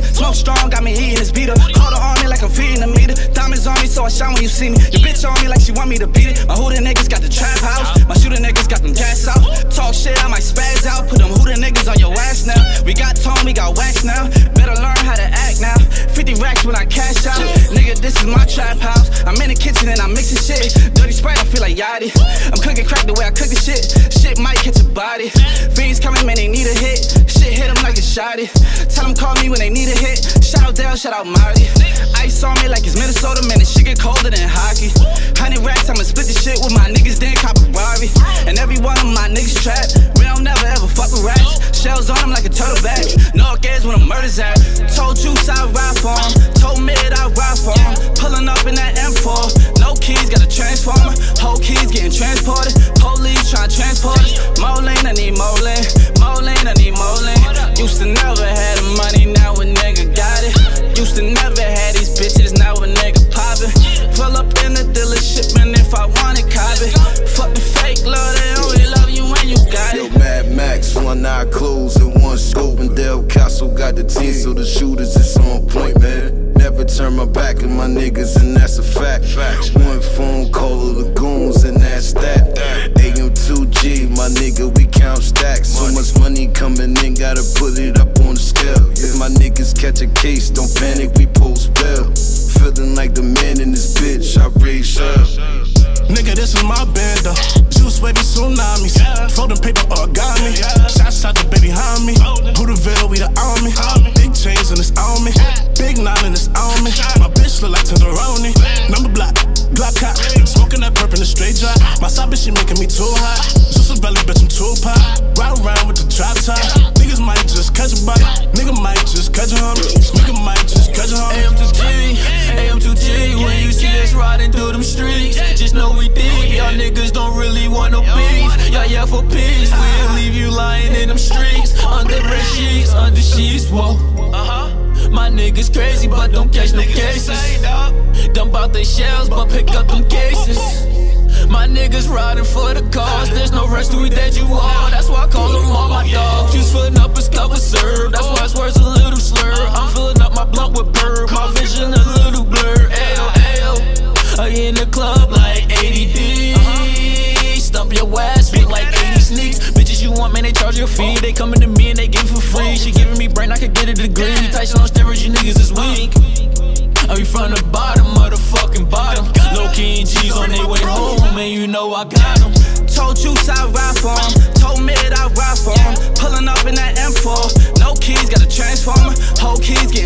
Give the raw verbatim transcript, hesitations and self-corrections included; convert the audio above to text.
Smoke strong, got me eating this beater. Call the army like I'm feeding a meter. Diamonds on me, so I shine when you see me. Your bitch on me like she want me to beat it. My hooter niggas got the trap house. My shooter niggas got them gas out. Talk shit, I might spaz out. Put them hooter niggas on your ass now. We got tone, we got wax now. Better learn how to act now. fifty racks when I cash out. Nigga, this is my trap house. I'm in the kitchen and I'm mixing shit. Dirty Sprite, I feel like Yachty. I'm cooking crack the way I cook the shit. Shit might hit your body. Fiends coming, man, they need a hit. Shit hit them like a shotty. Tell them call me when they need a hit. Shout out Dale, shout out Marty. Ice on me like it's Minnesota, man, this shit get colder than hockey. Hundred racks, I'ma split the shit with my niggas, then cop a Rari. And every one of my niggas trapped. We don't never ever fuck with rats. Shells on them like a turtle back. North Gas when the murder's at. Told Juice I ride for him. Told Mid I ride for him. Pulling up in that M four. No keys, got a transformer. Whole keys getting transported. Police trying to transport us. More lane, I need more lane. More lane, I need more lane. Used to never had the money, now a nigga got it. Used to never had these bitches, now a nigga poppin'. Pull up in the dealership and if I want it, cop it. Fuck the fake love, they only love you when you got it. Yo, Mad Max, one eye closed and one scope. And Del Castle got the team, so the shooters is on point, man. Never turn my back on my niggas, and that's a fact. One phone call of the goons, and that's that. A M two G, my nigga, we count stacks. So much money coming in, gotta put it up on the scale. If my niggas catch a case, don't panic, we post bail. Feeling like the man in this bitch, I raise up. Nigga, this is my band though. Juice wavy tsunamis, folding paper origami. Shots out the baby homie. Hooterville, we the army. Big chains in this army. Big nine in this army. My bitch look like Tenderoni. Number block, Glock hot. Smoking that purp in the straight drop. My side bitch, she making me too hot. Juice's belly, bitch, I'm too pop. Ride around with the drop top. Niggas might just catch a body. Nigga might just catch a homie. Nigga might just catch a homie. A M two G, A M two G. When you see us riding through them streets, just know we deep. Y'all niggas don't really want no beef. Y'all yeah for peace. We'll leave you lying in them streets. Under red sheets, under sheets, whoa. Uh-huh. My niggas crazy, but don't catch no cases. Dump out they shells, but pick up them cases. My niggas riding for the cause. There's no rest to we dead you all. That's why I call them all my dogs. Juice filling up his cup with serve. That's why his words a little slur. I'm filling up my blunt with bird. My vision a little blur. Ayo, ayo. I in the club like A D D. Stump your ass with like eighty sneaks. Bitches you want, man, they charge your fee. They coming to me and they give it for free. She giving me brain, I could get a degree. Tyson on steroids, you niggas is weak. I be from the bottom, motherfucking bottom. Low key and G's on their way home, and you know I got them. Told Juice I ride for him. Told Mid I ride for him. Pulling up in that M four. No keys, got a transformer. Whole keys getting